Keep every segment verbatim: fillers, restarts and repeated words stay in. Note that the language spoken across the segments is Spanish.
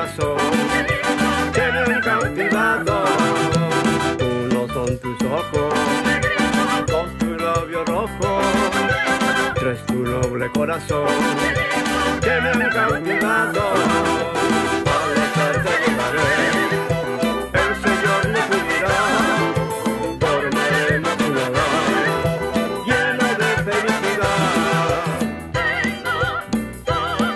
corazón que me han cautivado. Uno son tus ojos, dos tu labio rojo, tres tu noble corazón que me han cautivado. Al estar te llevaré, el Señor me cubrirá, dormiremos tu hogar lleno de felicidad. Tengo todo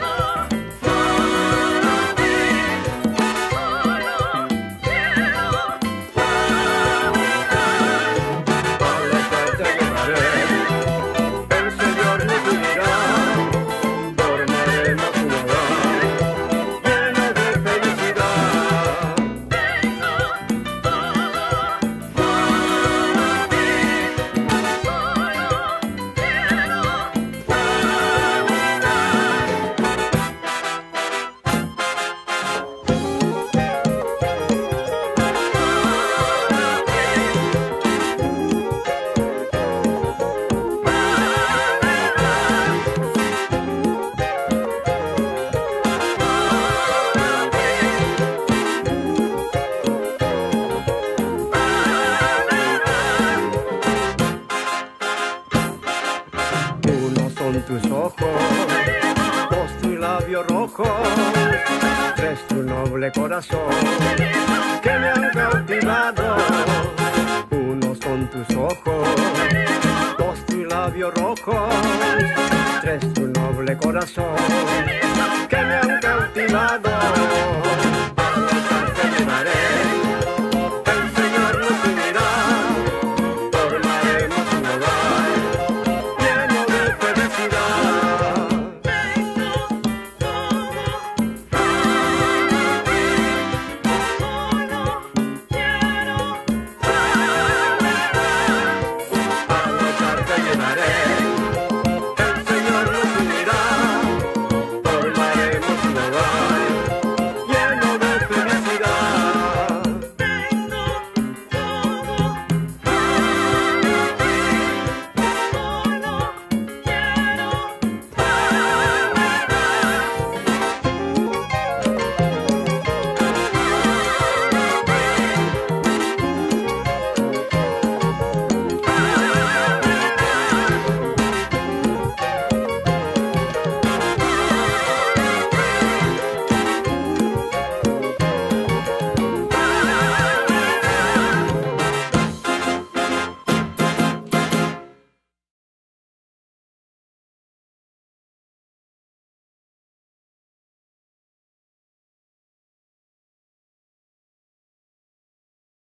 para ti, solo quiero Al estar te llevaré, el Señor me cubrirá, dormiremos tu hogar lleno de felicidad. Tengo todo para ti, Uno son tus ojos, dos tu labio rojo, tres tu noble corazón que me han cautivado. Uno son tus ojos, dos tu labio rojo, tres tu noble corazón que me han cautivado.